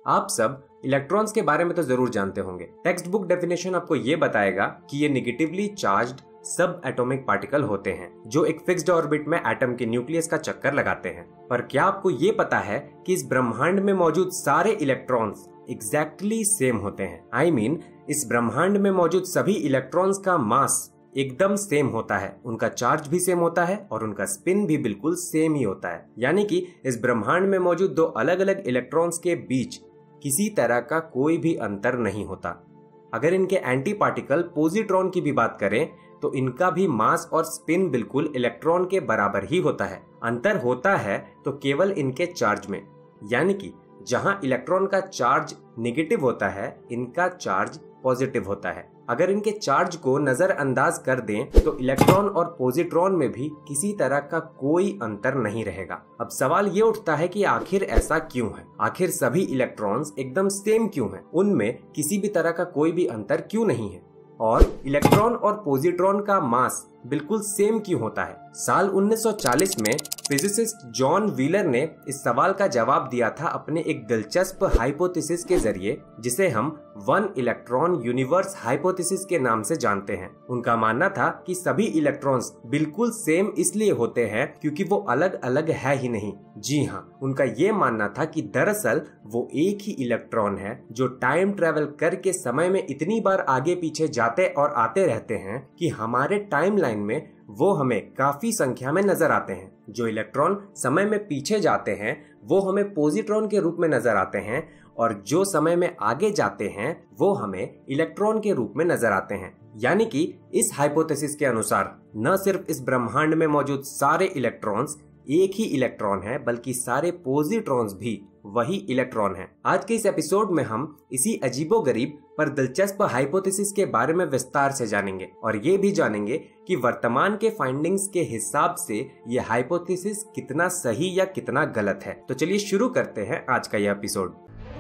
आप सब इलेक्ट्रॉन्स के बारे में तो जरूर जानते होंगे। टेक्स्ट बुक डेफिनेशन आपको ये बताएगा कि ये negatively charged subatomic particle होते हैं जो एक फिक्स्ड ऑर्बिट में एटम के न्यूक्लियस का चक्कर लगाते हैं। पर क्या आपको ये पता है कि इस ब्रह्मांड में मौजूद सारे इलेक्ट्रॉन्स एग्जैक्टली सेम होते हैं? I mean, इस ब्रह्मांड में मौजूद सभी इलेक्ट्रॉन्स का मास एकदम सेम होता है, उनका चार्ज भी सेम होता है और उनका स्पिन भी बिल्कुल सेम ही होता है। यानी कि इस ब्रह्मांड में मौजूद दो अलग अलग इलेक्ट्रॉन्स के बीच किसी तरह का कोई भी अंतर नहीं होता। अगर इनके एंटी पार्टिकल पॉजिट्रॉन की भी बात करें तो इनका भी मास और स्पिन बिल्कुल इलेक्ट्रॉन के बराबर ही होता है। अंतर होता है तो केवल इनके चार्ज में, यानी कि जहां इलेक्ट्रॉन का चार्ज नेगेटिव होता है, इनका चार्ज पॉजिटिव होता है। अगर इनके चार्ज को नजरअंदाज कर दें तो इलेक्ट्रॉन और पॉजिट्रॉन में भी किसी तरह का कोई अंतर नहीं रहेगा। अब सवाल ये उठता है कि आखिर ऐसा क्यों है? आखिर सभी इलेक्ट्रॉन्स एकदम सेम क्यों हैं? उनमें किसी भी तरह का कोई भी अंतर क्यों नहीं है? और इलेक्ट्रॉन और पॉजिट्रॉन का मास बिल्कुल सेम क्यों होता है? साल 1940 में फिजिसिस्ट जॉन व्हीलर ने इस सवाल का जवाब दिया था अपने एक दिलचस्प हाइपोथेसिस के जरिए, जिसे हम वन इलेक्ट्रॉन यूनिवर्स हाइपोथेसिस के नाम से जानते हैं। उनका मानना था कि सभी इलेक्ट्रॉन्स बिल्कुल सेम इसलिए होते हैं क्योंकि वो अलग अलग है ही नहीं। जी हाँ, उनका ये मानना था कि दरअसल वो एक ही इलेक्ट्रॉन है जो टाइम ट्रेवल करके समय में इतनी बार आगे पीछे जाते और आते रहते हैं कि हमारे टाइमलाइन में वो हमें काफी संख्या में नजर आते हैं। जो इलेक्ट्रॉन समय में पीछे जाते हैं वो हमें पॉजिट्रॉन के रूप में नजर आते हैं और जो समय में आगे जाते हैं वो हमें इलेक्ट्रॉन के रूप में नजर आते हैं। यानी कि इस हाइपोथेसिस के अनुसार न सिर्फ इस ब्रह्मांड में मौजूद सारे इलेक्ट्रॉन्स एक ही इलेक्ट्रॉन है, बल्कि सारे पॉजिट्रॉन्स भी वही इलेक्ट्रॉन है। आज के इस एपिसोड में हम इसी अजीबोगरीब पर दिलचस्प हाइपोथेसिस के बारे में विस्तार से जानेंगे और ये भी जानेंगे कि वर्तमान के फाइंडिंग्स के हिसाब से ये हाइपोथेसिस कितना सही या कितना गलत है। तो चलिए शुरू करते हैं आज का यह episode.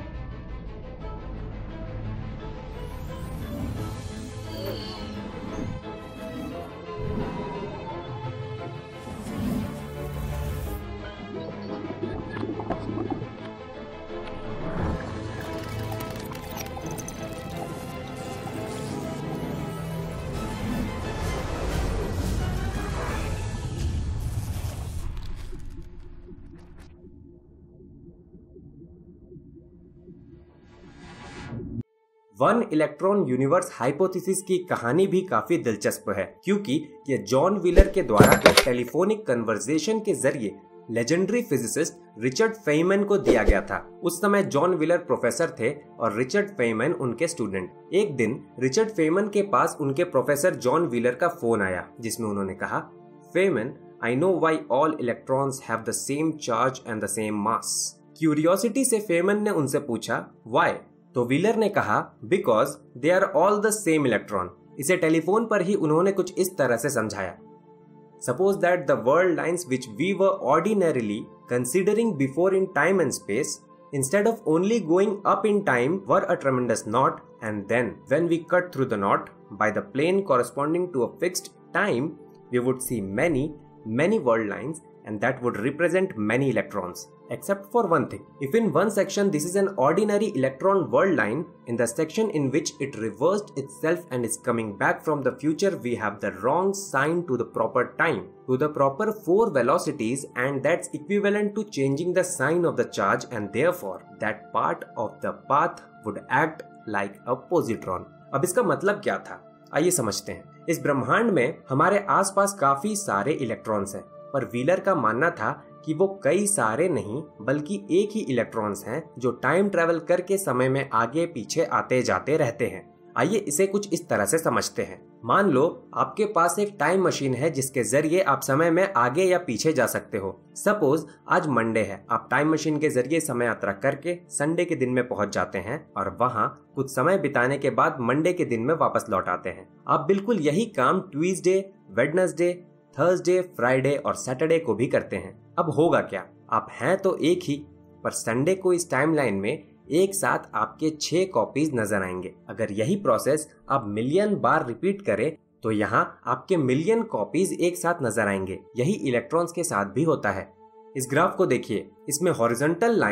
One electron universe hypothesis की कहानी भी काफी दिलचस्प है, क्योंकि ये जॉन व्हीलर के द्वारा एक टेलीफोनिक कन्वर्सेशन के जरिए लेजेंडरी फिजिसिस्ट रिचर्ड फेयमैन को दिया गया था। उस समय जॉन व्हीलर प्रोफेसर थे और रिचर्ड फेयमैन उनके स्टूडेंट। एक दिन रिचर्ड फेयमैन के पास उनके प्रोफेसर जॉन व्हीलर का फोन आया, जिसमें उन्होंने कहा, Feynman, I know why all electrons have the same charge and the same mass. Curiosity से फेयमैन ने उनसे पूछा, व्हाई? तो व्हीलर ने कहा, because they are all the same electron. इसे टेलीफोन पर ही उन्होंने कुछ इस तरह से समझाया, suppose that the world lines which we were ordinarily considering before in time and space, instead of only going up in time, were a tremendous knot, and then when we cut through the knot by the plane corresponding to a fixed time, we would see many world lines, and that would represent many electrons, except for one thing. If in one section this is an ordinary electron world line, in the section in which it reversed itself and is coming back from the future, we have the wrong sign to the proper time, to the proper 4 velocities, and that's equivalent to changing the sign of the charge, and therefore that part of the path would act like a positron. अब इसका मतलब क्या था, आइए समझते हैं। इस ब्रह्मांड में हमारे आसपास काफी सारे इलेक्ट्रॉन्स हैं, पर व्हीलर का मानना था कि वो कई सारे नहीं बल्कि एक ही इलेक्ट्रॉन्स हैं जो टाइम ट्रेवल करके समय में आगे पीछे आते जाते रहते हैं। आइए इसे कुछ इस तरह से समझते हैं। मान लो आपके पास एक टाइम मशीन है जिसके जरिए आप समय में आगे या पीछे जा सकते हो। सपोज आज मंडे है, आप टाइम मशीन के जरिए समय यात्रा करके संडे के दिन में पहुंच जाते हैं और वहां कुछ समय बिताने के बाद मंडे के दिन में वापस लौट आते हैं। आप बिल्कुल यही काम ट्यूसडे, वेडनेसडे, थर्सडे, फ्राइडे और सैटरडे को भी करते हैं। अब होगा क्या, आप हैं तो एक ही, पर संडे को इस टाइमलाइन में एक साथ आपके 6 कॉपीज नजर आएंगे। अगर यही प्रोसेस आप मिलियन बार रिपीट करें तो यहाँ आपके मिलियन कॉपीज एक साथ नजर आएंगे। यही इलेक्ट्रॉन्स के साथ भी होता है। इस ग्राफ को देखिए, इसमें हॉरिजॉन्टल लाइन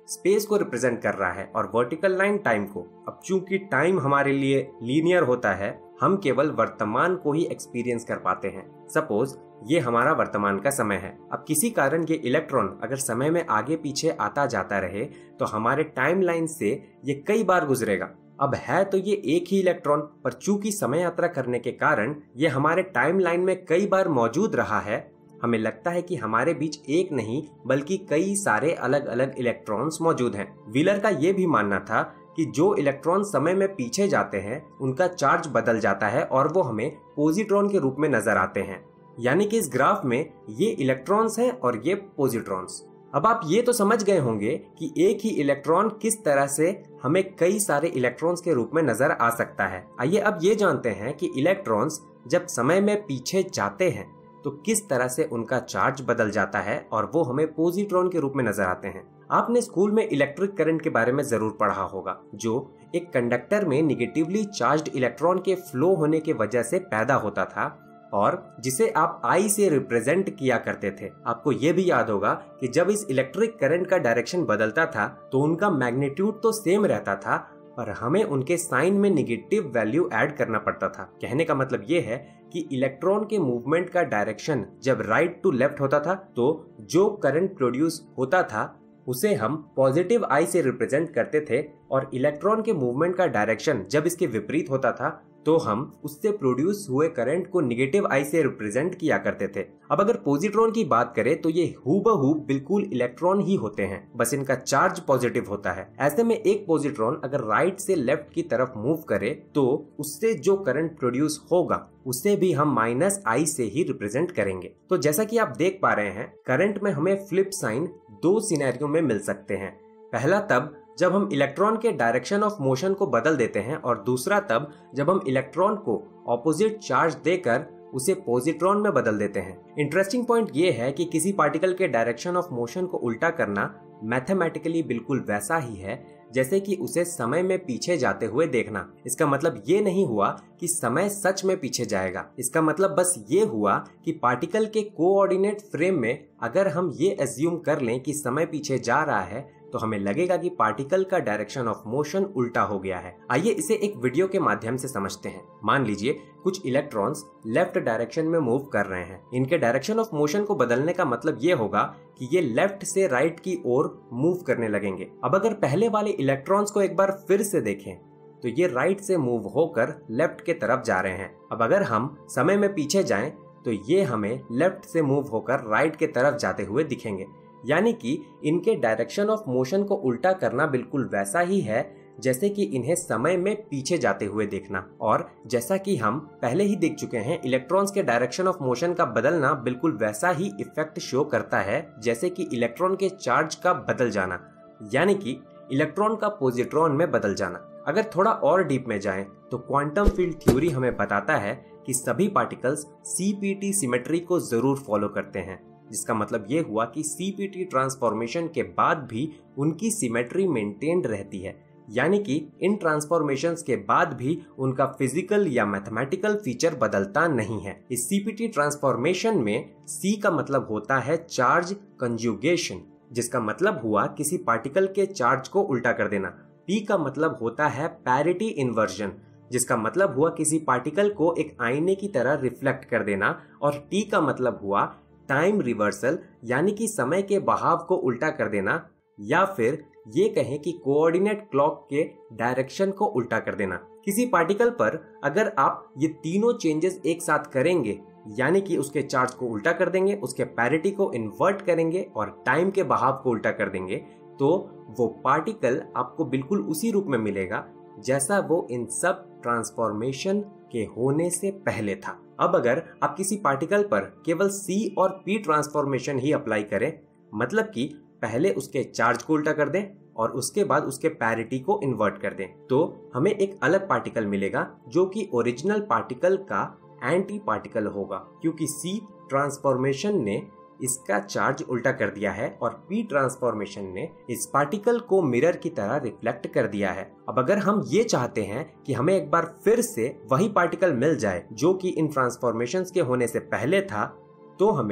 स्पेस को रिप्रेजेंट कर रहा है और वर्टिकल लाइन टाइम को। अब चूंकि टाइम हमारे लिए लीनियर होता है, हम केवल वर्तमान को ही एक्सपीरियंस कर पाते हैं। सपोज ये हमारा वर्तमान का समय है। अब किसी कारण ये इलेक्ट्रॉन अगर समय में आगे पीछे आता जाता रहे तो हमारे टाइम लाइन से ये कई बार गुजरेगा। अब है तो ये एक ही इलेक्ट्रॉन, पर चूंकि समय यात्रा करने के कारण ये हमारे टाइम लाइन में कई बार मौजूद रहा है, हमें लगता है कि हमारे बीच एक नहीं बल्कि कई सारे अलग अलग इलेक्ट्रॉन्स मौजूद हैं। व्हीलर का ये भी मानना था कि जो इलेक्ट्रॉन समय में पीछे जाते हैं उनका चार्ज बदल जाता है और वो हमें पॉजिट्रॉन के रूप में नजर आते हैं। यानी कि इस ग्राफ में ये इलेक्ट्रॉन्स हैं और ये पॉजिट्रॉन्स। अब आप ये तो समझ गए होंगे कि एक ही इलेक्ट्रॉन किस तरह से हमें कई सारे इलेक्ट्रॉन्स के रूप में नजर आ सकता है। आइए अब ये जानते हैं कि इलेक्ट्रॉन्स जब समय में पीछे जाते हैं तो किस तरह से उनका चार्ज बदल जाता है और वो हमें पॉजिट्रॉन के रूप में नजर आते हैं। आपने स्कूल में इलेक्ट्रिक करंट के बारे में जरूर पढ़ा होगा, जो एक कंडक्टर में निगेटिवली चार्ज्ड इलेक्ट्रॉन के फ्लो होने की वजह से पैदा होता था और जिसे आप आई से रिप्रेजेंट किया करते थे। आपको ये भी याद होगा कि जब इस इलेक्ट्रिक करंट का डायरेक्शन बदलता था तो उनका मैग्नीट्यूड तो सेम रहता था, पर हमें उनके साइन में निगेटिव वैल्यू ऐड करना पड़ता था। कहने का मतलब ये है कि इलेक्ट्रॉन के मूवमेंट का डायरेक्शन जब राइट टू लेफ्ट होता था तो जो करंट प्रोड्यूस होता था उसे हम पॉजिटिव आई से रिप्रेजेंट करते थे, और इलेक्ट्रॉन के मूवमेंट का डायरेक्शन जब इसके विपरीत होता था तो हम उससे प्रोड्यूस हुए करंट को निगेटिव आई से रिप्रेजेंट किया करते थे। अब अगर पॉजिट्रॉन की बात करें तो ये हूबहू बिल्कुल इलेक्ट्रॉन ही होते हैं, बस इनका चार्ज पॉजिटिव होता है। ऐसे में एक पॉजिट्रॉन अगर राइट से लेफ्ट की तरफ मूव करे तो उससे जो करंट प्रोड्यूस होगा उसे भी हम माइनस आई से ही रिप्रेजेंट करेंगे। तो जैसा कि आप देख पा रहे हैं, करंट में हमें फ्लिप साइन दो सिनेरियो में मिल सकते हैं। पहला तब जब हम इलेक्ट्रॉन के डायरेक्शन ऑफ मोशन को बदल देते हैं, और दूसरा तब जब हम इलेक्ट्रॉन को ऑपोजिट चार्ज देकर उसे पॉजिट्रॉन में बदल देते हैं। इंटरेस्टिंग पॉइंट ये है कि किसी पार्टिकल के डायरेक्शन ऑफ मोशन को उल्टा करना मैथमेटिकली बिल्कुल वैसा ही है जैसे कि उसे समय में पीछे जाते हुए देखना। इसका मतलब ये नहीं हुआ कि समय सच में पीछे जाएगा, इसका मतलब बस ये हुआ कि पार्टिकल के कोऑर्डिनेट फ्रेम में अगर हम ये एज्यूम कर लें कि समय पीछे जा रहा है तो हमें लगेगा कि पार्टिकल का डायरेक्शन ऑफ मोशन उल्टा हो गया है। आइए इसे एक वीडियो के माध्यम से समझते हैं। मान लीजिए कुछ इलेक्ट्रॉन्स लेफ्ट डायरेक्शन में मूव कर रहे हैं। इनके डायरेक्शन ऑफ मोशन को बदलने का मतलब ये होगा कि ये लेफ्ट से राइट की ओर मूव करने लगेंगे। अब अगर पहले वाले इलेक्ट्रॉन्स को एक बार फिर से देखें तो ये राइट से मूव होकर लेफ्ट के तरफ जा रहे हैं। अब अगर हम समय में पीछे जाएं तो ये हमें लेफ्ट से मूव होकर राइट के तरफ जाते हुए दिखेंगे। यानी कि इनके डायरेक्शन ऑफ मोशन को उल्टा करना बिल्कुल वैसा ही है जैसे कि इन्हें समय में पीछे जाते हुए देखना। और जैसा कि हम पहले ही देख चुके हैं, इलेक्ट्रॉन्स के डायरेक्शन ऑफ मोशन का बदलना बिल्कुल वैसा ही इफेक्ट शो करता है जैसे कि इलेक्ट्रॉन के चार्ज का बदल जाना, यानी कि इलेक्ट्रॉन का पॉजिट्रॉन में बदल जाना। अगर थोड़ा और डीप में जाएं तो क्वांटम फील्ड थ्योरी हमें बताता है कि सभी पार्टिकल्स CPT सिमेट्री को जरूर फॉलो करते हैं, जिसका मतलब ये हुआ कि CPT ट्रांसफॉर्मेशन के बाद भी उनकी सिमेट्री मेंटेन्ड रहती है। यानी कि इन ट्रांसफॉर्मेशंस के बाद भी उनका फिजिकल या मैथमेटिकल फीचर बदलता नहीं है। इस CPT ट्रांसफॉर्मेशन में C का मतलब होता है चार्ज कंजुगेशन, जिसका मतलब हुआ किसी पार्टिकल के चार्ज को उल्टा कर देना। P का मतलब होता है पैरिटी इन्वर्जन, जिसका मतलब हुआ किसी पार्टिकल को एक आईने की तरह रिफ्लेक्ट कर देना। और T का मतलब हुआ टाइम रिवर्सल, यानी कि समय के बहाव को उल्टा कर देना, या फिर ये कहें कि कोऑर्डिनेट क्लॉक के डायरेक्शन को उल्टा कर देना। किसी पार्टिकल पर अगर आप ये तीनों चेंजेस एक साथ करेंगे, यानी कि उसके चार्ज को उल्टा कर देंगे, उसके पैरिटी को इन्वर्ट करेंगे और टाइम के बहाव को उल्टा कर देंगे, तो वो पार्टिकल आपको बिल्कुल उसी रूप में मिलेगा जैसा वो इन सब ट्रांसफॉर्मेशन के होने से पहले था। अब अगर आप किसी पार्टिकल पर केवल C और P ट्रांसफॉर्मेशन ही अप्लाई करें, मतलब कि पहले उसके चार्ज को उल्टा कर दें और उसके बाद उसके पैरिटी को इन्वर्ट कर दें, तो हमें एक अलग पार्टिकल मिलेगा जो कि ओरिजिनल पार्टिकल का एंटी पार्टिकल होगा, क्योंकि C ट्रांसफॉर्मेशन ने इसका चार्ज उल्टा कर दिया है और P ट्रांसफॉर्मेशन ने इस पार्टिकल को मिरर की तरह रिफ्लेक्ट कर दिया है। अब अगर हम ये चाहते हैं कि हमें एक बार फिर से वही पार्टिकल मिल जाए जो कि इन ट्रांसफॉर्मेशंस के होने से पहले था, तो हमें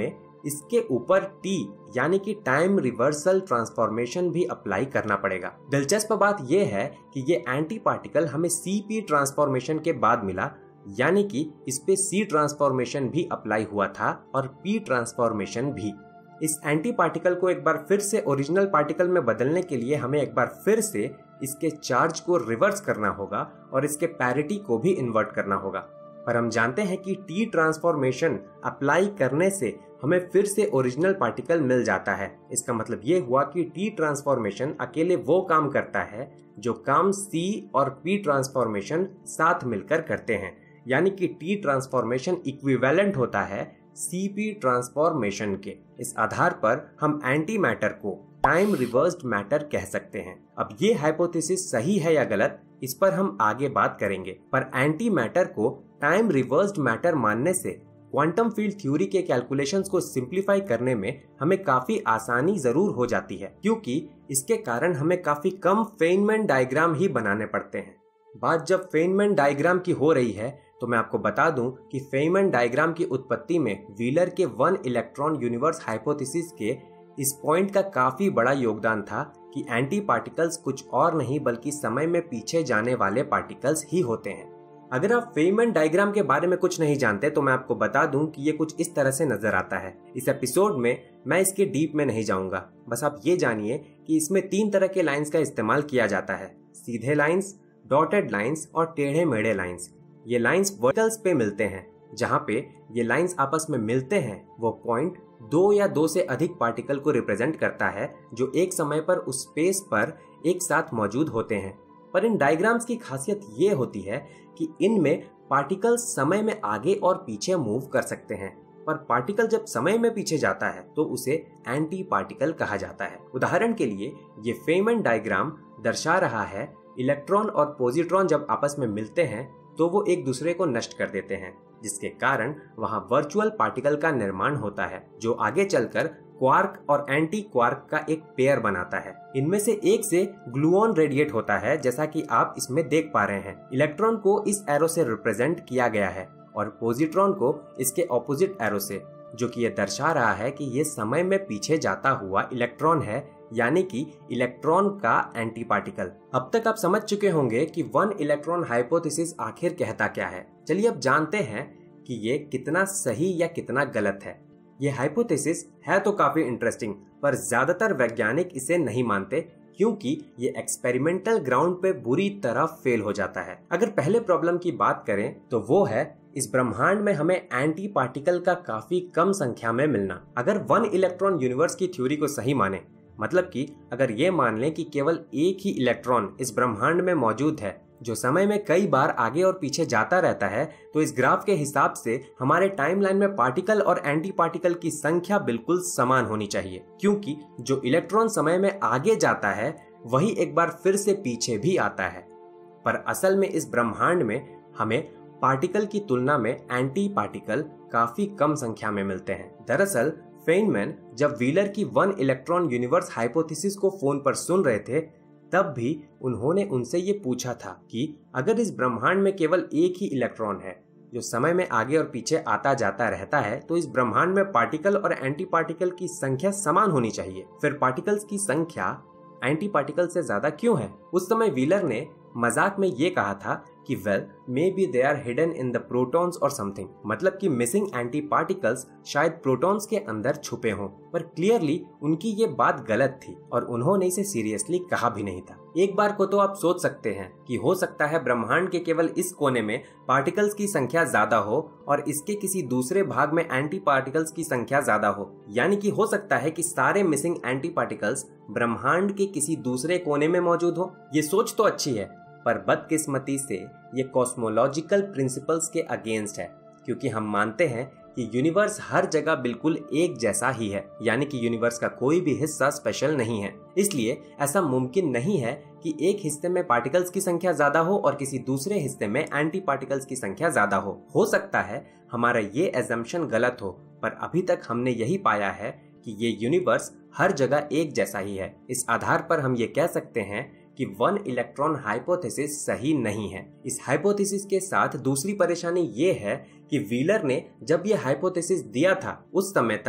इसके ऊपर टी यानी कि टाइम रिवर्सल ट्रांसफॉर्मेशन भी अप्लाई करना पड़ेगा। दिलचस्प बात यह है कि ये एंटी पार्टिकल हमें सीपी ट्रांसफॉर्मेशन के बाद मिला, यानी कि इस पे सी ट्रांसफॉर्मेशन भी अप्लाई हुआ था और पी ट्रांसफॉर्मेशन भी। इस एंटी पार्टिकल को एक बार फिर से ओरिजिनल पार्टिकल में बदलने के लिए हमें एक बार फिर से इसके चार्ज को रिवर्स करना होगा और इसके पैरिटी को भी इन्वर्ट करना होगा। पर हम जानते हैं कि टी ट्रांसफॉर्मेशन अप्लाई करने से हमें फिर से ओरिजिनल पार्टिकल मिल जाता है। इसका मतलब ये हुआ कि टी ट्रांसफॉर्मेशन अकेले वो काम करता है जो काम सी और पी ट्रांसफॉर्मेशन साथ मिलकर करते हैं, यानी कि टी ट्रांसफॉर्मेशन इक्विवेलेंट होता है सीपी ट्रांसफॉर्मेशन के। इस आधार पर हम एंटी मैटर को टाइम रिवर्स्ड मैटर कह सकते हैं। अब ये हाइपोथेसिस सही है या गलत, इस पर हम आगे बात करेंगे, पर एंटी मैटर को टाइम रिवर्स्ड मैटर मानने से क्वांटम फील्ड थ्योरी के कैलकुलेशंस को सिंप्लीफाई करने में हमें काफी आसानी जरूर हो जाती है, क्योंकि इसके कारण हमें काफी कम फेनमैन डायग्राम ही बनाने पड़ते हैं। बात जब फेनमैन डायग्राम की हो रही है तो मैं आपको बता दूं कि फेनमैन डायग्राम की उत्पत्ति में व्हीलर के वन इलेक्ट्रॉन यूनिवर्स हाइपोथेसिस के इस पॉइंट का काफी बड़ा योगदान था कि एंटी पार्टिकल्स कुछ और नहीं बल्कि समय में पीछे जाने वाले पार्टिकल्स ही होते हैं। अगर आप फेनमैन डायग्राम के बारे में कुछ नहीं जानते तो मैं आपको बता दूं कि ये कुछ इस तरह से नजर आता है। इस एपिसोड में मैं इसके डीप में नहीं जाऊंगा, बस आप ये जानिए कि इसमें 3 तरह के लाइंस का इस्तेमाल किया जाता है, सीधे लाइंस, डॉटेड लाइंस और टेढ़े मेढ़े लाइंस। ये लाइंस वर्टिकल्स पे मिलते हैं। जहां पे ये लाइंस आपस में मिलते हैं वो पॉइंट 2 या 2 से अधिक पार्टिकल को रिप्रेजेंट करता है जो एक समय पर उस स्पेस पर एक साथ मौजूद होते हैं। पर इन डायग्राम्स की खासियत ये होती है कि इनमें पार्टिकल समय में आगे और पीछे मूव कर सकते हैं, पर पार्टिकल जब समय में पीछे जाता है तो उसे एंटी पार्टिकल कहा जाता है। उदाहरण के लिए ये फेनमैन डायग्राम दर्शा रहा है इलेक्ट्रॉन और पॉजिट्रॉन जब आपस में मिलते हैं तो वो एक दूसरे को नष्ट कर देते हैं, जिसके कारण वहां वर्चुअल पार्टिकल का निर्माण होता है जो आगे चलकर क्वार्क और एंटी क्वार्क का एक पेयर बनाता है। इनमें से एक से ग्लूऑन रेडिएट होता है, जैसा कि आप इसमें देख पा रहे हैं। इलेक्ट्रॉन को इस एरो से रिप्रेजेंट किया गया है और पॉजिट्रॉन को इसके ऑपोजिट एरो से, जो कि यह दर्शा रहा है कि ये समय में पीछे जाता हुआ इलेक्ट्रॉन है, यानी कि इलेक्ट्रॉन का एंटी पार्टिकल। अब तक आप समझ चुके होंगे कि वन इलेक्ट्रॉन हाइपोथेसिस आखिर कहता क्या है। चलिए अब जानते हैं कि ये कितना सही या कितना गलत है। ये हाइपोथेसिस है तो काफी इंटरेस्टिंग, पर ज्यादातर वैज्ञानिक इसे नहीं मानते क्योंकि ये एक्सपेरिमेंटल ग्राउंड पे बुरी तरह फेल हो जाता है। अगर पहले प्रॉब्लम की बात करें तो वो है इस ब्रह्मांड में हमें एंटी पार्टिकल का काफी कम संख्या में मिलना। अगर वन इलेक्ट्रॉन यूनिवर्स की थ्योरी को सही माने, मतलब कि अगर ये मान लें कि केवल एक ही इलेक्ट्रॉन इस ब्रह्मांड में मौजूद है जो समय में कई बार आगे और पीछे जाता रहता है, तो इस ग्राफ के हिसाब से हमारे टाइमलाइन में पार्टिकल और एंटी पार्टिकल की संख्या बिल्कुल समान होनी चाहिए, क्योंकि जो इलेक्ट्रॉन समय में आगे जाता है वही एक बार फिर से पीछे भी आता है। पर असल में इस ब्रह्मांड में हमें पार्टिकल की तुलना में एंटी पार्टिकल काफी कम संख्या में मिलते हैं। दरअसल फेनमैन जब व्हीलर की वन इलेक्ट्रॉन यूनिवर्स हाइपोथेसिस को फोन पर सुन रहे थे, तब भी उन्होंने उनसे ये पूछा था कि अगर इस ब्रह्मांड में केवल एक ही इलेक्ट्रॉन है जो समय में आगे और पीछे आता जाता रहता है, तो इस ब्रह्मांड में पार्टिकल और एंटी पार्टिकल की संख्या समान होनी चाहिए। फिर पार्टिकल्स की संख्या एंटी पार्टिकल से ज्यादा क्यों है? उस समय व्हीलर ने मजाक में ये कहा था कि well maybe they are hidden in the protons और समथिंग, मतलब कि मिसिंग एंटी पार्टिकल्स शायद प्रोटॉन्स के अंदर छुपे हों। पर क्लियरली उनकी ये बात गलत थी और उन्होंने इसे सीरियसली कहा भी नहीं था। एक बार को तो आप सोच सकते हैं कि हो सकता है ब्रह्मांड के केवल इस कोने में पार्टिकल्स की संख्या ज्यादा हो और इसके किसी दूसरे भाग में एंटी पार्टिकल्स की संख्या ज्यादा हो, यानी कि हो सकता है कि सारे मिसिंग एंटी पार्टिकल्स ब्रह्मांड के किसी दूसरे कोने में मौजूद हो। ये सोच तो अच्छी है, पर बदकिस्मती से ये कॉस्मोलॉजिकल प्रिंसिपल्स के अगेंस्ट है, क्योंकि हम मानते हैं कि यूनिवर्स हर जगह बिल्कुल एक जैसा ही है, यानी कि यूनिवर्स का कोई भी हिस्सा स्पेशल नहीं है। इसलिए ऐसा मुमकिन नहीं है कि एक हिस्से में पार्टिकल्स की संख्या ज्यादा हो और किसी दूसरे हिस्से में एंटी पार्टिकल्स की संख्या ज्यादा हो सकता है हमारा ये एजम्पशन गलत हो, पर अभी तक हमने यही पाया है कि ये यूनिवर्स हर जगह एक जैसा ही है। इस आधार पर हम ये कह सकते हैं कि वन इलेक्ट्रॉन हाइपोथेसिस सही नहीं है। इस हाइपोथेसिस के साथ दूसरी परेशानी ये है कि व्हीलर ने जब ये हाइपोथेसिस दिया था उस समय तक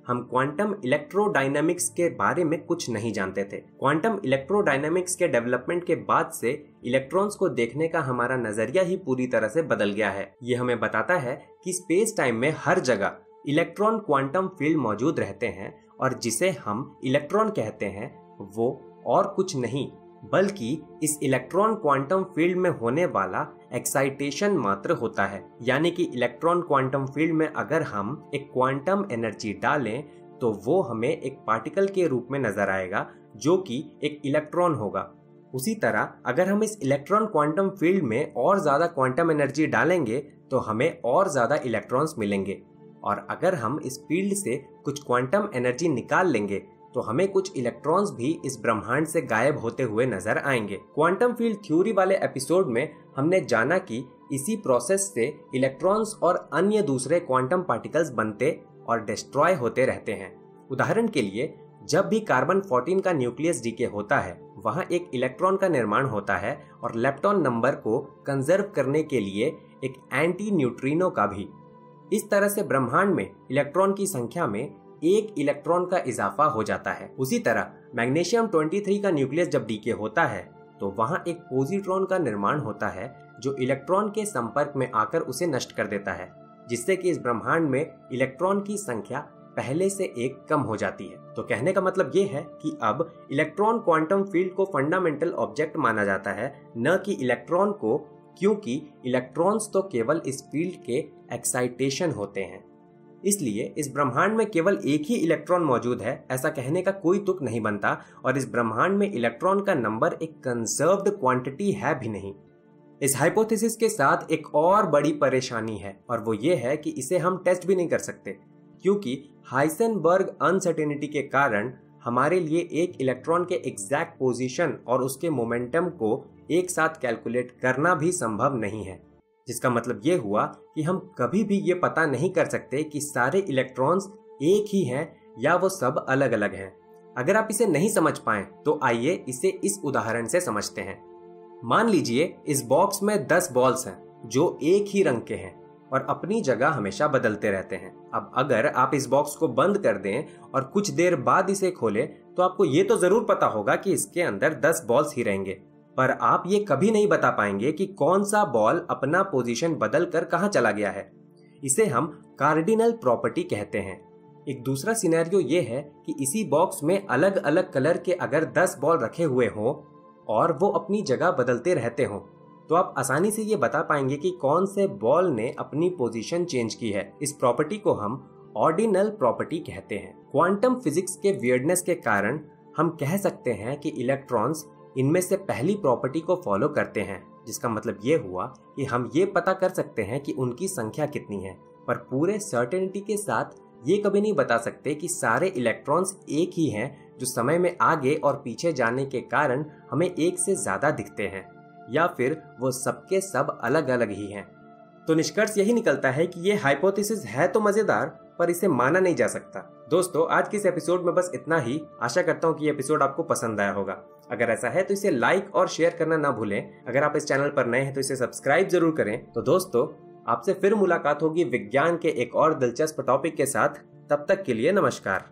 हम क्वांटम इलेक्ट्रोडायनामिक्स के बारे में कुछ नहीं जानते थे। क्वांटम इलेक्ट्रोडायनामिक्स के डेवलपमेंट के बाद से इलेक्ट्रॉन्स को देखने का हमारा नजरिया ही पूरी तरह से बदल गया है। ये हमें बताता है कि स्पेस टाइम में हर जगह इलेक्ट्रॉन क्वांटम फील्ड मौजूद रहते हैं और जिसे हम इलेक्ट्रॉन कहते हैं वो और कुछ नहीं बल्कि इस इलेक्ट्रॉन क्वांटम फील्ड में होने वाला एक्साइटेशन मात्र होता है। यानी कि इलेक्ट्रॉन क्वांटम फील्ड में अगर हम एक क्वांटम एनर्जी डालें तो वो हमें एक पार्टिकल के रूप में नजर आएगा जो कि एक इलेक्ट्रॉन होगा। उसी तरह अगर हम इस इलेक्ट्रॉन क्वांटम फील्ड में और ज्यादा क्वांटम एनर्जी डालेंगे तो हमें और ज्यादा इलेक्ट्रॉन्स मिलेंगे और अगर हम इस फील्ड से कुछ क्वांटम एनर्जी निकाल लेंगे तो हमें कुछ इलेक्ट्रॉन्स भी इस ब्रह्मांड से गायब होते हुए नजर आएंगे। क्वांटम फील्ड थ्योरी वाले एपिसोड में हमने जाना कि इसी प्रोसेस से इलेक्ट्रॉन्स और अन्य दूसरे क्वांटम पार्टिकल्स बनते और डिस्ट्रॉय होते रहते हैं। उदाहरण के लिए जब भी कार्बन 14 का न्यूक्लियस डीके होता है वहां एक इलेक्ट्रॉन का निर्माण होता है और लेप्टॉन नंबर को कंजर्व करने के लिए एक एंटी न्यूट्रिनो का भी। इस तरह से ब्रह्मांड में इलेक्ट्रॉन की संख्या में एक इलेक्ट्रॉन का इजाफा हो जाता है। उसी तरह मैग्नीशियम 23 का न्यूक्लियस जब डीके होता है तो वहां एक पॉजिट्रॉन का निर्माण होता है जो इलेक्ट्रॉन के संपर्क में आकर उसे नष्ट कर देता है, जिससे कि इस ब्रह्मांड में इलेक्ट्रॉन की संख्या पहले से एक कम हो जाती है। तो कहने का मतलब ये है कि अब इलेक्ट्रॉन क्वांटम फील्ड को फंडामेंटल ऑब्जेक्ट माना जाता है, न कि इलेक्ट्रॉन को, क्योंकि इलेक्ट्रॉन्स तो केवल इस फील्ड के एक्साइटेशन होते हैं। इसलिए इस ब्रह्मांड में केवल एक ही इलेक्ट्रॉन मौजूद है ऐसा कहने का कोई तुक नहीं बनता और इस ब्रह्मांड में इलेक्ट्रॉन का नंबर एक कंजर्व्ड क्वांटिटी है भी नहीं। इस हाइपोथेसिस के साथ एक और बड़ी परेशानी है और वो ये है कि इसे हम टेस्ट भी नहीं कर सकते, क्योंकि हाइसेनबर्ग अनसर्टेनिटी के कारण हमारे लिए एक इलेक्ट्रॉन के एग्जैक्ट पोजीशन और उसके मोमेंटम को एक साथ कैलकुलेट करना भी संभव नहीं है। जिसका मतलब ये हुआ कि हम कभी भी ये पता नहीं कर सकते कि सारे इलेक्ट्रॉन्स एक ही हैं या वो सब अलग अलग हैं। अगर आप इसे नहीं समझ पाएं तो आइए इसे इस उदाहरण से समझते हैं। मान लीजिए इस बॉक्स में 10 बॉल्स हैं जो एक ही रंग के हैं और अपनी जगह हमेशा बदलते रहते हैं। अब अगर आप इस बॉक्स को बंद कर दें और कुछ देर बाद इसे खोलें तो आपको ये तो जरूर पता होगा कि इसके अंदर 10 बॉल्स ही रहेंगे, पर आप ये कभी नहीं बता पाएंगे कि कौन सा बॉल अपना पोजीशन बदल कर कहां चला गया है। इसे हम कार्डिनल प्रॉपर्टी कहते हैं। एक दूसरा सिनेरियो ये है कि इसी बॉक्स में अलग अलग कलर के अगर 10 बॉल रखे हुए हों और वो अपनी जगह बदलते रहते हों तो आप आसानी से ये बता पाएंगे कि कौन से बॉल ने अपनी पोजीशन चेंज की है। इस प्रॉपर्टी को हम ऑर्डिनल प्रॉपर्टी कहते हैं। क्वांटम फिजिक्स के वियर्डनेस के कारण हम कह सकते हैं कि इलेक्ट्रॉन्स इनमें से पहली प्रॉपर्टी को फॉलो करते हैं, जिसका मतलब ये हुआ कि हम ये पता कर सकते हैं कि उनकी संख्या कितनी है, पर पूरे सर्टेनिटी के साथ ये कभी नहीं बता सकते कि सारे इलेक्ट्रॉन्स एक ही हैं जो समय में आगे और पीछे जाने के कारण हमें एक से ज्यादा दिखते हैं, या फिर वो सबके सब अलग अलग ही हैं। तो निष्कर्ष यही निकलता है कि ये हाइपोथेसिस है तो मजेदार, पर इसे माना नहीं जा सकता। दोस्तों, आज के इस एपिसोड में बस इतना ही। आशा करता हूँ कि ये एपिसोड आपको पसंद आया होगा। अगर ऐसा है तो इसे लाइक और शेयर करना ना भूलें। अगर आप इस चैनल पर नए हैं तो इसे सब्सक्राइब जरूर करें। तो दोस्तों, आपसे फिर मुलाकात होगी विज्ञान के एक और दिलचस्प टॉपिक के साथ। तब तक के लिए नमस्कार।